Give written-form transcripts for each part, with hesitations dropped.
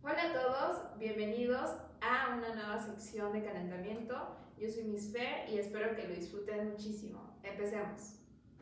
Hola a todos, bienvenidos a una nueva sección de calentamiento. Yo soy Miss Fer y espero que lo disfruten muchísimo. Empecemos.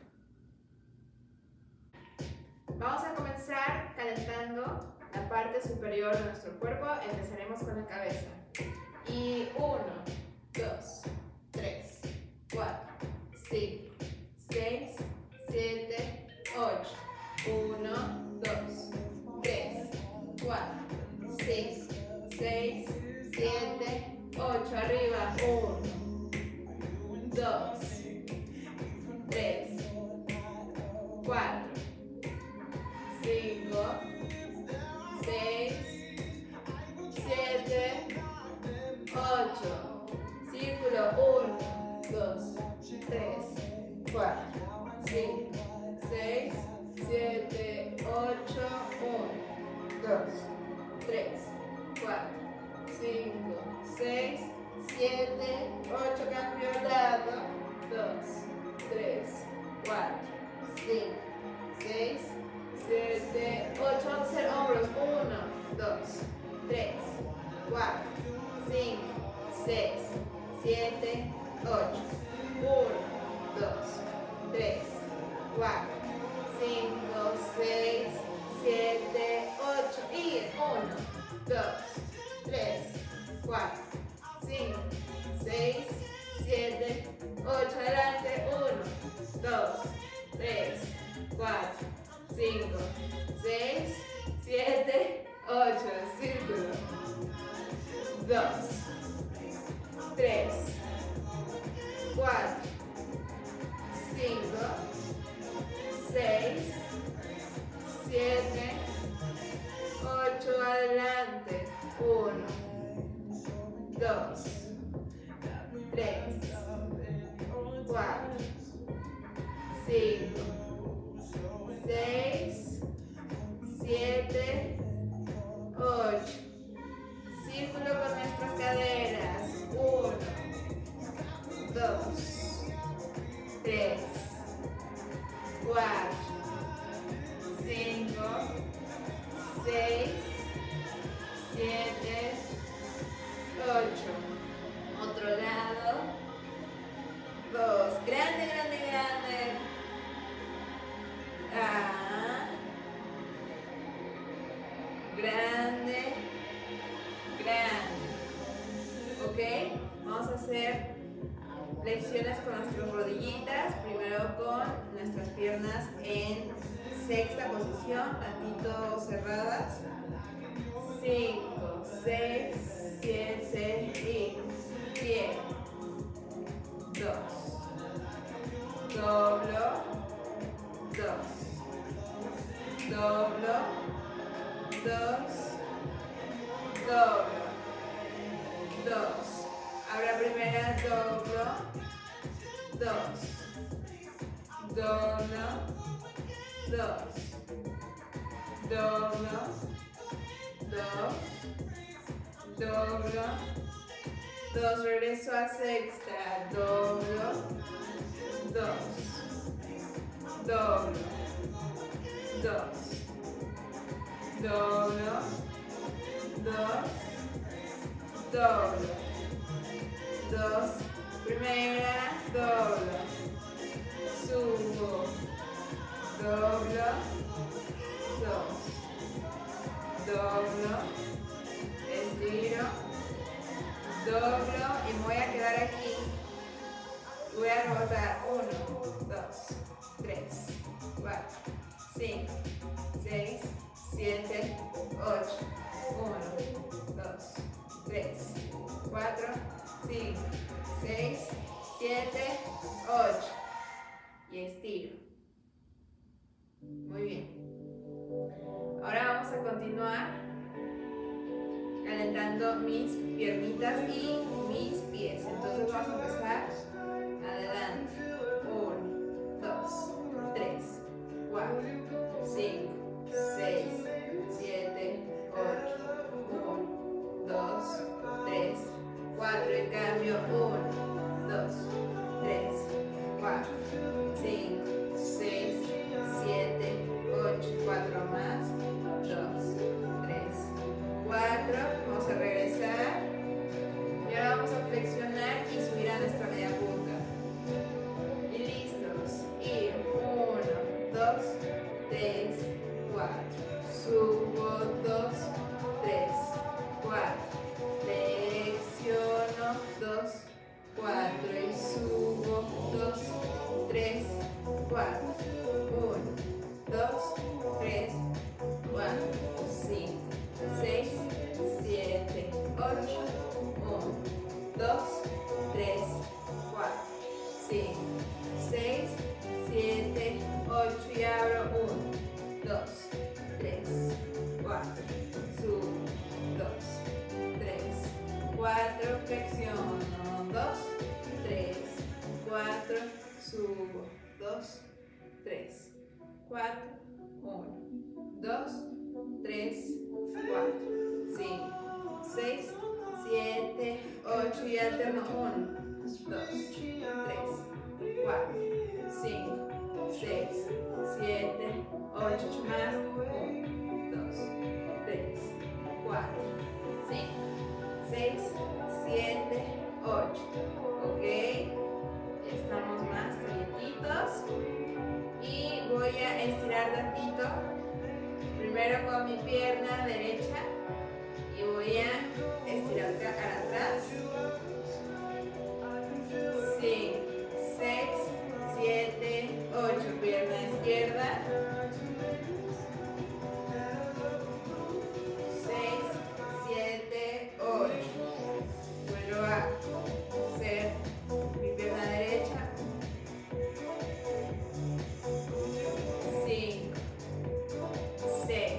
Vamos a comenzar calentando la parte superior de nuestro cuerpo. Empezaremos con la cabeza. Y 1, 2, 3, 4, 5, 6, 7, 8. 1, 2, 3, 4, 5, 6, 7, 8. Arriba. 1, 2, 3, 4, 5, 6, 7, 8. Círculo. 1, 2, 3, 4, 5, 6, 7, 8. 1, 2, 3, 4, 5, 6, 7, 8. Cambio de lado. 2, 3, 4, 5, 6, 7, 8. Vamos a hacer hombros. 1, 2, 3, 4, 5, 6, 7, 8. 1, 2, 3, 4, 5, 6, 7, 8. Y 1, 2, 3, 4, 5, 6, 7, 8. Adelante. 1, 2, 3, 4, 5, 6, 7, 8. Círculo. 2, 3, 4, 5, 6, 7, 8. Adelante. 1, 2, 3, 4, 5, 6, 7, 8. Círculo con nuestras caderas. 1, 2, 3, 4, 5, 6, 7, 8. Otro lado. 2. Grande, grande, grande. Grande, grande. ¿Ok? Vamos a hacer flexiones con nuestras rodillitas. Primero con nuestras piernas en sexta posición, tantito cerradas. 5, 6, 7 y 10. 2. Doblo. 2. Doblo. 2. Doblo. 2. Ahora primera doblo. 2. Doblo. 2. Doblo. 2. Doblo. 2. Regreso a sexta. Doblo. 2. Doblo. 2. Doblo. 2. Doblo. 2. Primera. Doblo. Subo. Doblo. 2. Doblo. Estiro. Doblo. Y me voy a quedar aquí. Voy a rotar. 1, 2, 3, 4, 5, 6, 7, 8. 1, 2, 3, 4, 5, 6, 7, 8. Y estiro. Muy bien. Ahora vamos a continuar calentando mis piernitas y mis pies. Entonces vamos a empezar. Adelante. 1, 2, 3, 4, 5, 6, 7, 8. 1, 2, 3, 4. Y cambio. 1, 2, 3, 4, 5, 6, 7, 8. 4 más. 2, 3, 4. 3, 4. Subo 2, 3, 4. Flexiono 2, 4 y subo 2, 3, 4. 1, 2, 3, 4, 5, 6, 7, 8. 1, 2, 3, 4, 5, 6, 7, 8 y abro 1, 2, 3, 4, subo 2, 3, 4, flexiono 2, 3, 4, subo 2, 3, 4, 1, 2, 3, 4, 5, 6, 7, 8 y alterno 1, 2, 3, 4, 5, 6, 7, 8 más, 1, 2, 3, 4, 5, 6, 7, 8, ok, ya estamos más calientitos y voy a estirar tantito, primero con mi pierna derecha y voy a estirar para atrás, 5, 6, 7, 8, pierna izquierda, 6, 7, 8, vuelvo a hacer mi pierna derecha, 5, 6,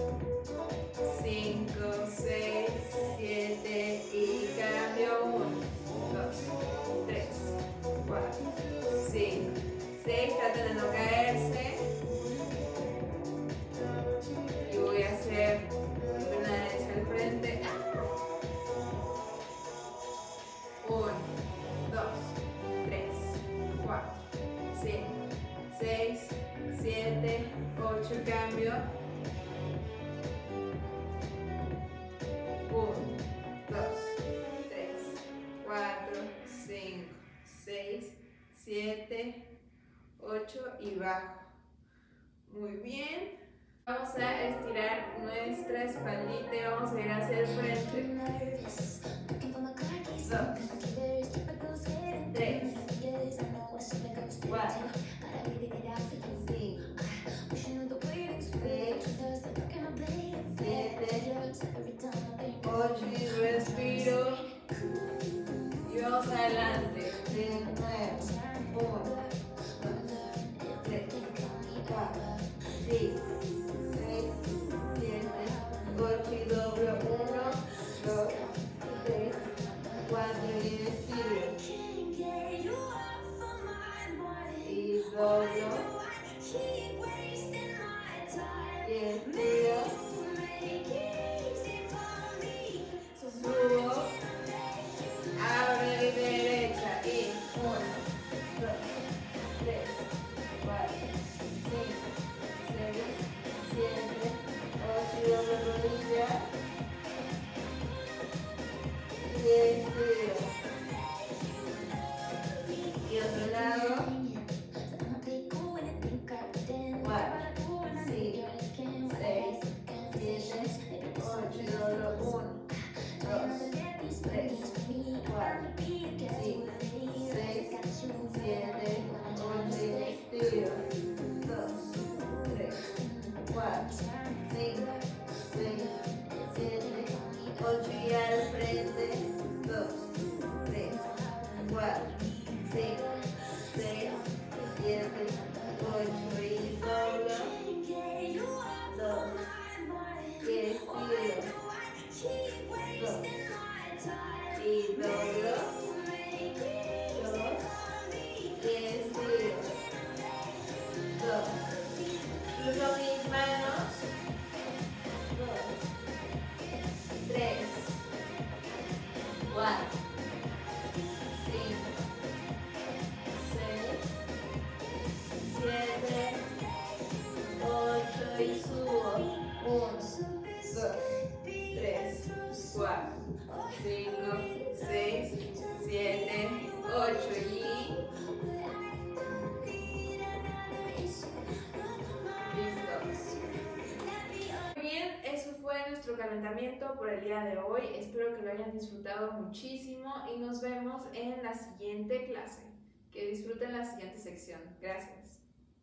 5, 6, 7 y cambio 1, 2, 3, 4, 5, 6, traten de no caerse y voy a hacer mi pierna derecha al frente, 1, 2, 3, 4, 5, 6, 7, 8 y cambio, 1, 2, 3, 4, 5, 6, 7, 8 y bajo. Muy bien. Vamos a estirar nuestra espaldita y vamos a ir hacia el frente. 2, 3, 4, 5, 6, 7, 8 y respiro y vamos adelante de nuevo, 1, 2, 3, 4, 5, 6, 7, 8 y doblo, 1, 2, 3, 4 y estiro y doblo y estiro, subo, abro y derecha y 1, 2, 3, 4, 5, 6, 7, 8 y doblo rodilla y estiro y otro lado, 4, 5, 6, 7, 8 y doblo 1, 2, 3, 4, 5, 6, 7, 8 y estiro, 2, 3, 4, 5, 6, 7, 8 y al frente, 2, 3, 4, 5, 6, 7, 8 y doblo, 2, y estiro, 2, y doblo, 2, y estiro, 2, cruzo mis manos, 2, 3, 4, 5, 6, 7, 8 y subo, 1, 2, 3, 4, 5, 6, 7, 8 y calentamiento por el día de hoy. Espero que lo hayan disfrutado muchísimo y nos vemos en la siguiente clase. Que disfruten la siguiente sección. Gracias.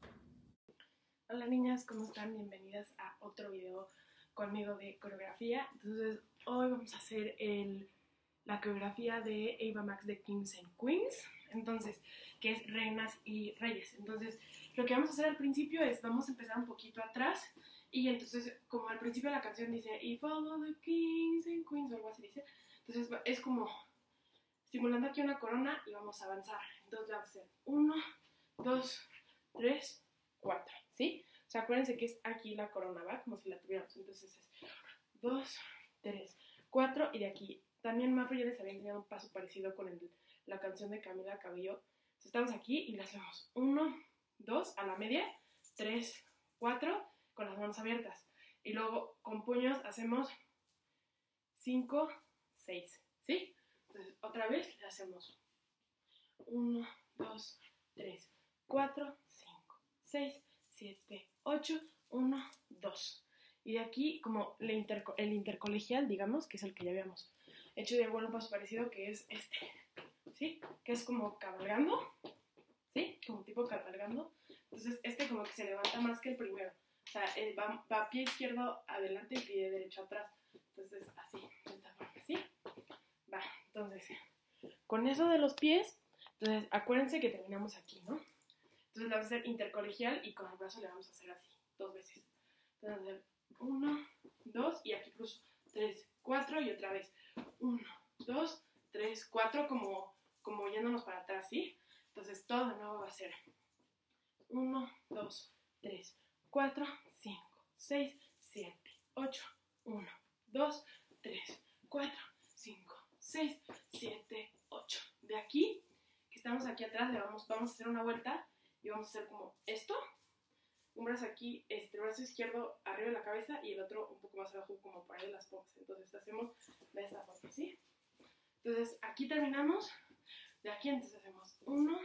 Hola niñas, ¿cómo están? Bienvenidas a otro video conmigo de coreografía. Entonces hoy vamos a hacer la coreografía de Ava Max de Kings and Queens, entonces, que es Reinas y Reyes. Entonces lo que vamos a hacer al principio es, vamos a empezar un poquito atrás y entonces como al principio de la canción dice y follow the Kings and Queens o algo así dice, entonces es como simulando aquí una corona y vamos a avanzar. Entonces vamos a hacer 1, 2, 3, 4, ¿sí? O sea, acuérdense que es aquí la corona, ¿va? Como si la tuviéramos. Entonces es 2, 3, 4 y de aquí. También Mafra ya les había enseñado un paso parecido con la canción de Camila Cabello. Entonces estamos aquí y le hacemos 1, 2 a la media, 3, 4 con las manos abiertas. Y luego con puños hacemos 5, 6, ¿sí? Entonces otra vez le hacemos 1, 2, 3, 4, 5, 6, 7, 8, 1, 2. Y de aquí, como el intercolegial, digamos, que es el que ya habíamos hecho de igual un paso parecido, que es este, ¿sí? Que es como cabalgando, ¿sí? Como tipo cabalgando. Entonces, este como que se levanta más que el primero. O sea, va pie izquierdo adelante y pie derecho atrás. Entonces, así, de esta forma, ¿sí? Va, entonces, con eso de los pies, entonces, acuérdense que terminamos aquí, ¿no? Entonces, le vamos a hacer intercolegial y con el brazo le vamos a hacer así, 2 veces. Entonces, vamos a hacer 1, 2 y aquí cruzo 3, 4 y otra vez 1, 2, 3, 4 como yéndonos para atrás, ¿sí? Entonces, todo de nuevo va a ser 1, 2, 3, 4, 5, 6, 7, 8, 1, 2, 3, 4, 5, 6, 7, 8. De aquí, que estamos aquí atrás, vamos a hacer una vuelta y vamos a hacer como esto. Un brazo aquí, el brazo izquierdo arriba de la cabeza y el otro un poco más abajo como para ahí de las pompas. Entonces hacemos de esta forma, ¿sí? Entonces aquí terminamos. De aquí entonces hacemos 1,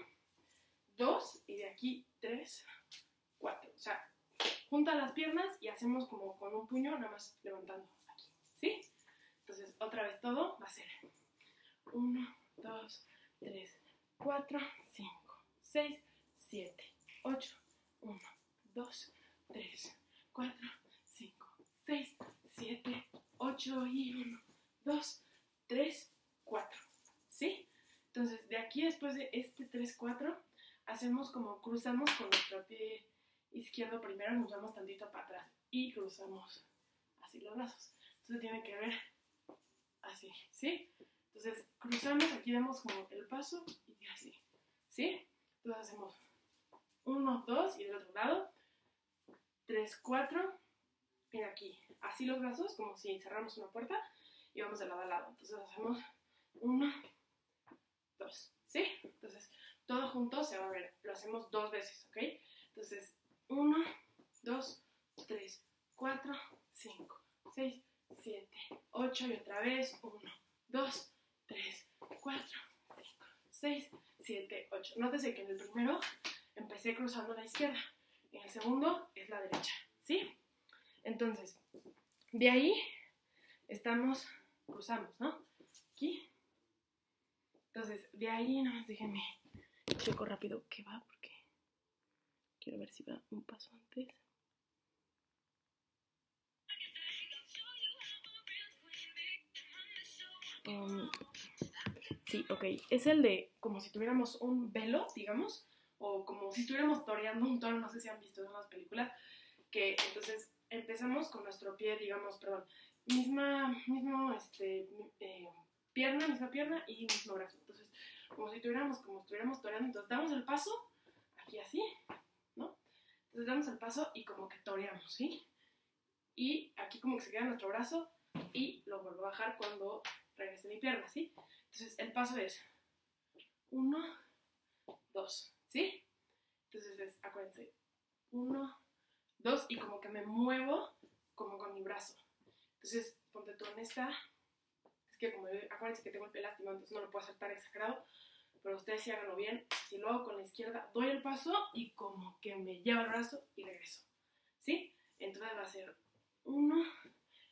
2 y de aquí 3, 4. O sea, junta las piernas y hacemos como con un puño nada más levantando aquí, ¿sí? Entonces otra vez todo va a ser 1, 2, 3, 4, 5, 6, 7, 8, 1, 2, 3, 4, 5, 6, 7, 8 y 1, 2, 3, 4, ¿sí? Entonces de aquí después de este 3, 4 hacemos como cruzamos con nuestro pie izquierdo primero, nos vamos tantito para atrás y cruzamos así los brazos. Entonces tiene que ver así, ¿sí? Entonces cruzamos, aquí damos como el paso y así, ¿sí? Entonces hacemos 1, 2 y del otro lado 3, 4 y aquí, así los brazos como si cerramos una puerta y vamos de lado a lado. Entonces hacemos 1, 2, ¿sí? Entonces todo junto se va a ver, lo hacemos 2 veces, ¿ok? Entonces 1, 2, 3, 4, 5, 6, 7, 8 y otra vez 1, 2, 3, 4, 5, 6, 7, 8. Nótese que en el primero empecé cruzando la izquierda, en el segundo es la derecha, ¿sí? Entonces, de ahí cruzamos, ¿no? Aquí. Entonces, de ahí, nada más déjenme checo rápido qué va, porque quiero ver si va un paso antes. Sí, ok. Es el de como si tuviéramos un velo, digamos, o como si estuviéramos toreando un toro, no sé si han visto en las películas, que entonces empezamos con nuestro pie, digamos, perdón, misma pierna y mismo brazo. Entonces, como si estuviéramos toreando, entonces damos el paso, aquí así, ¿no? Entonces damos el paso y como que toreamos, ¿sí? Y aquí como que se queda nuestro brazo y lo vuelvo a bajar cuando regrese mi pierna, ¿sí? Entonces el paso es 1, 2, ¿sí? Entonces acuérdense, 1, 2 y como que me muevo como con mi brazo. Entonces ponte tú en esta, es que como acuérdense que tengo el pie lastimado, entonces no lo puedo hacer tan exagerado, pero ustedes sí háganlo bien. Si lo hago con la izquierda, doy el paso y como que me lleva el brazo y regreso, ¿sí? Entonces va a ser 1,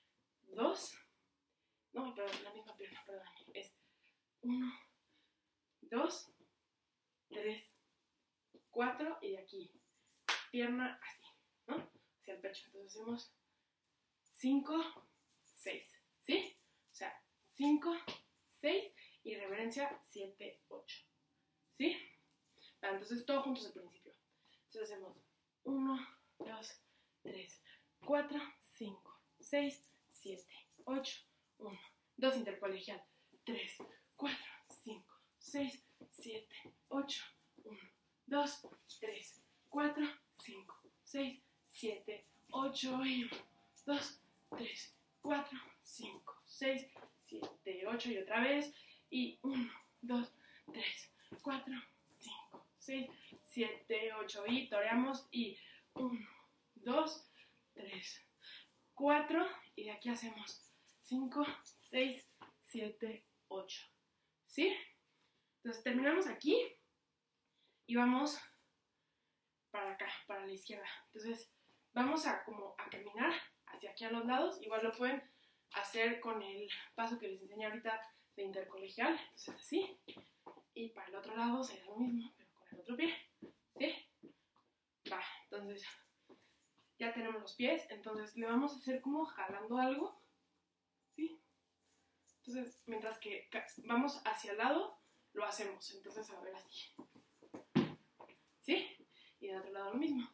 2, no, perdón, la misma pierna, perdón, es 1, 2, 3, 4 y de aquí, pierna así, ¿no? Hacia el pecho. Entonces hacemos 5, 6, ¿sí? O sea, 5, 6 y reverencia 7, 8, ¿sí? Vale, entonces todo juntos al principio. Entonces hacemos 1, 2, 3, 4, 5, 6, 7, 8, 1, 2 intercolegial, 3, 4, 5, 6, 7, 8, 1, 2, 3, 4, 5, 6, 7, 8 y 1, 2, 3, 4, 5, 6, 7, 8 y otra vez y 1, 2, 3, 4, 5, 6, 7, 8 y toreamos y 1, 2, 3, 4 y de aquí hacemos 5, 6, 7, 8, ¿sí? Entonces terminamos aquí y vamos para acá, para la izquierda. Entonces vamos a como a caminar hacia aquí a los lados. Igual lo pueden hacer con el paso que les enseñé ahorita de intercolegial. Entonces así. Y para el otro lado será lo mismo, pero con el otro pie. ¿Sí? Va, entonces ya tenemos los pies. Entonces le vamos a hacer como jalando algo. ¿Sí? Entonces mientras que vamos hacia el lado, lo hacemos. Entonces a ver así. ¿Sí? Y del otro lado lo mismo.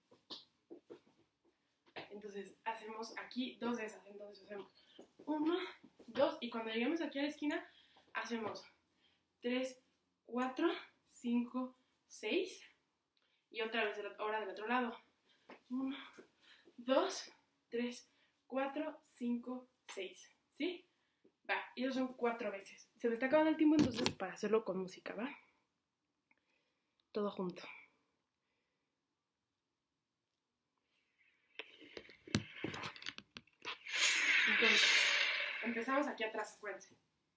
Entonces hacemos aquí 2 de esas. Entonces hacemos 1, 2 y cuando lleguemos aquí a la esquina hacemos 3, 4, 5, 6 y otra vez ahora del otro lado. 1, 2, 3, 4, 5, 6. ¿Sí? Va, y eso son 4 veces. Se me está acabando el tiempo, entonces para hacerlo con música, ¿va? Todo junto. Entonces, empezamos aquí atrás, acuérdense.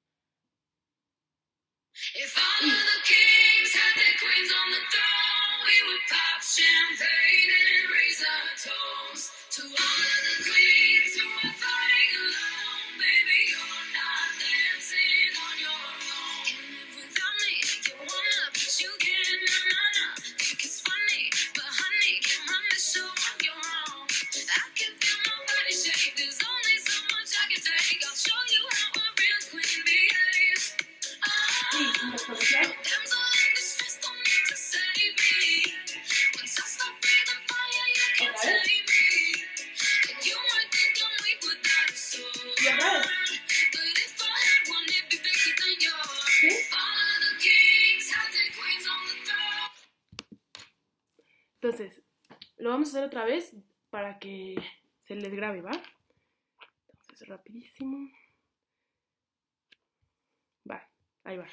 If all of the kings had their queens on the throne, we would pop champagne and raise our toast to all of the queens who are fighting alone. Baby, you're not dancing on your own. Can't live without me, you wanna, but you can't, nah. Think it's funny, but honey, can't run the show on your own. I can feel my body shake, there's only so much I can take. I'll show you how a real queen behaves. Entonces, lo vamos a hacer otra vez para que se les grabe, ¿va? Entonces, rapidísimo. Va, ahí va.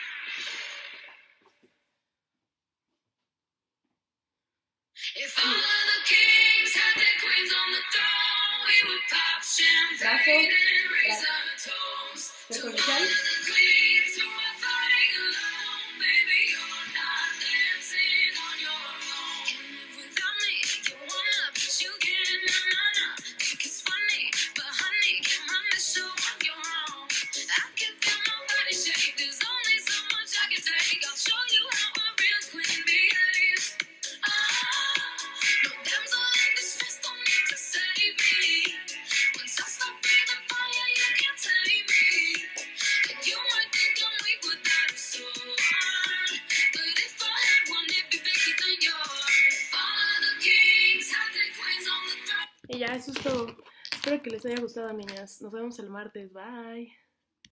If all of the kings had their queens on the throne, we would pop champagne and raise our toast to all of the queens who are fighting alone. Baby, you're not dancing on your own. Can't live without me, you wanna, but you can't, nah. Think it's funny, but honey, can't run the show on your own. I can feel my body shake, there's only so much I can take. I'll show you how a real queen behaves. Y ya, eso es todo. Espero que les haya gustado, niñas. Nos vemos el martes. Bye.